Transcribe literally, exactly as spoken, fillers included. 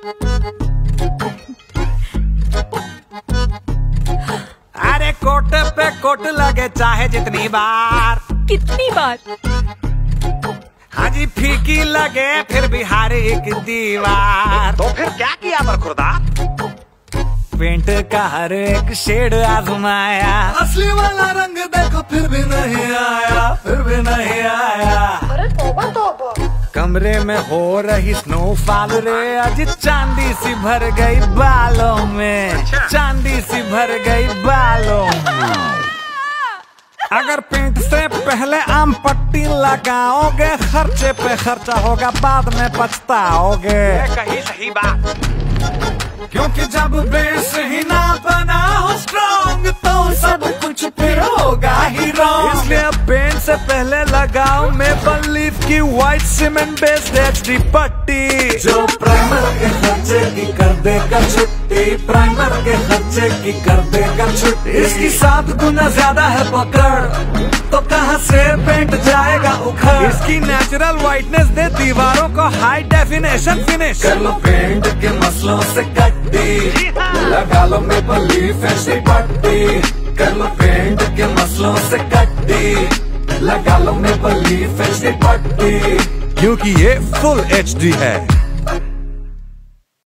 अरे कोट पे कोट लगे चाहे जितनी बार। कितनी बार? हाँ जी, फीकी लगे फिर भी हर एक दीवार। तो फिर क्या किया बरखुरदा? पेंट का हर एक शेड आजमाया, असली वाला रंग देखो फिर भी नहीं आया, फिर भी नहीं आया। अरे तौबा तौबा। कमरे में हो रही स्नोफॉल रे, आज चांदी सी भर गई बालों में, चांदी सी भर गई बालों में। अगर पेंट से पहले आम पट्टी लगाओगे, खर्चे पे खर्चा होगा, बाद में पछताओगे। कहीं सही बात, क्योंकि जब बेस ही ना बना हो स्ट्रॉन्ग, तो सब कुछ फिर होगा ही रॉन्ग। इसलिए पेंट से पहले लगाओ मेपल लीफ की व्हाइट सीमेंट बेस्ड एचडी पट्टी, जो प्राइमर के खर्चे की कर देगा छुट्टी, प्राइमर के खर्चे की कर देगा छुट्टी। इसकी सात गुना ज्यादा है पकड़, तो कहां से पेंट जाएगा उखड़। इसकी नेचुरल व्हाइटनेस दे दीवारों को हाई डेफिनेशन फिनिश। कर लो पेंट के मसलों से कट्टी, लगा लो मेपल लीफ एचडी पट्टी। कर लो पेंट के मसलों से कट्टी, लगा लो मेपल लीफ एचडी पट्टी, क्योंकि ये फुल एचडी है।